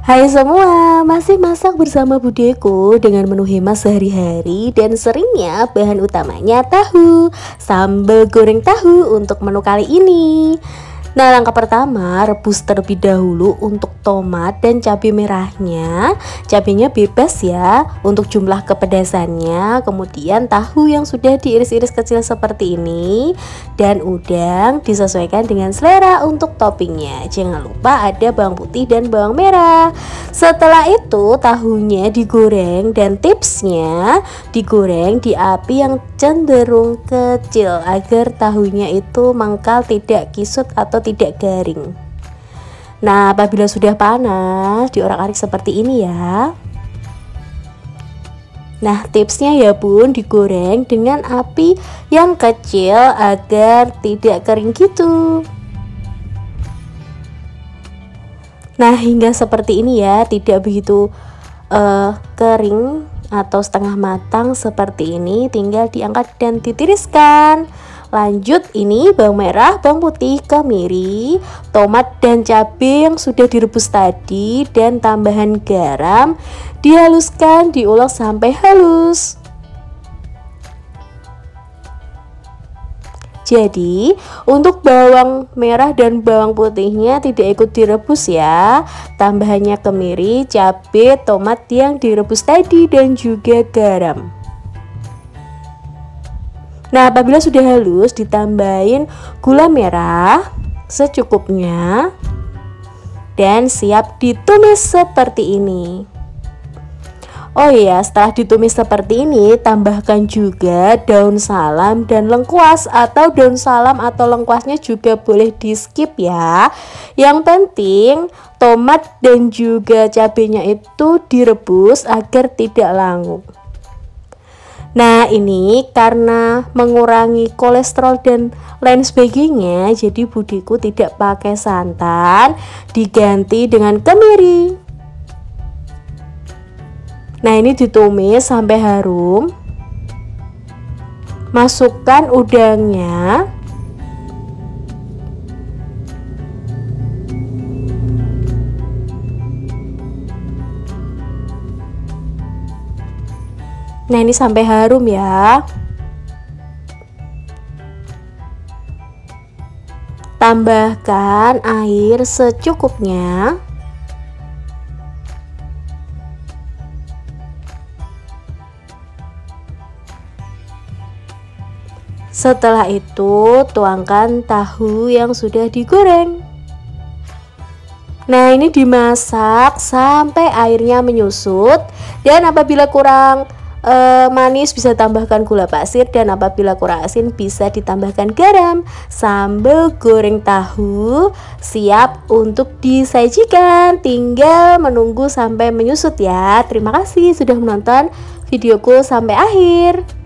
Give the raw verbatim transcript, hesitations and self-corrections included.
Hai semua, masih masak bersama Budeku dengan menu hemat sehari-hari dan seringnya bahan utamanya tahu, sambal goreng tahu untuk menu kali ini. Nah, langkah pertama, rebus terlebih dahulu untuk tomat dan cabai merahnya. Cabainya bebas ya untuk jumlah kepedasannya. Kemudian tahu yang sudah diiris-iris kecil seperti ini, dan udang disesuaikan dengan selera untuk toppingnya. Jangan lupa ada bawang putih dan bawang merah. Setelah itu tahunya digoreng, dan tipsnya digoreng di api yang cenderung kecil agar tahunya itu mengkal, tidak kisut atau tidak garing. Nah, apabila sudah panas, diorak-arik seperti ini ya. Nah, tipsnya ya bun, digoreng dengan api yang kecil agar tidak kering gitu. Nah, hingga seperti ini ya, tidak begitu uh, kering atau setengah matang seperti ini. Tinggal diangkat dan ditiriskan. Lanjut, ini bawang merah, bawang putih, kemiri, tomat dan cabai yang sudah direbus tadi, dan tambahan garam. Dihaluskan, diulek sampai halus. Jadi untuk bawang merah dan bawang putihnya tidak ikut direbus ya. Tambahannya kemiri, cabai, tomat yang direbus tadi, dan juga garam. Nah, apabila sudah halus, ditambahin gula merah secukupnya dan siap ditumis seperti ini. Oh iya, setelah ditumis seperti ini, tambahkan juga daun salam dan lengkuas, atau daun salam atau lengkuasnya juga boleh di skip ya. Yang penting tomat dan juga cabenya itu direbus agar tidak langu. Nah, ini karena mengurangi kolesterol dan lain sebagainya, jadi budiku tidak pakai santan, diganti dengan kemiri. Nah, ini ditumis sampai harum. Masukkan udangnya. Nah, ini sampai harum ya. Tambahkan air secukupnya. Setelah itu, tuangkan tahu yang sudah digoreng. Nah, ini dimasak sampai airnya menyusut, dan apabila kurang E, manis bisa tambahkan gula pasir, dan apabila kurang asin bisa ditambahkan garam. Sambal goreng tahu siap untuk disajikan, tinggal menunggu sampai menyusut ya. Terima kasih sudah menonton videoku sampai akhir.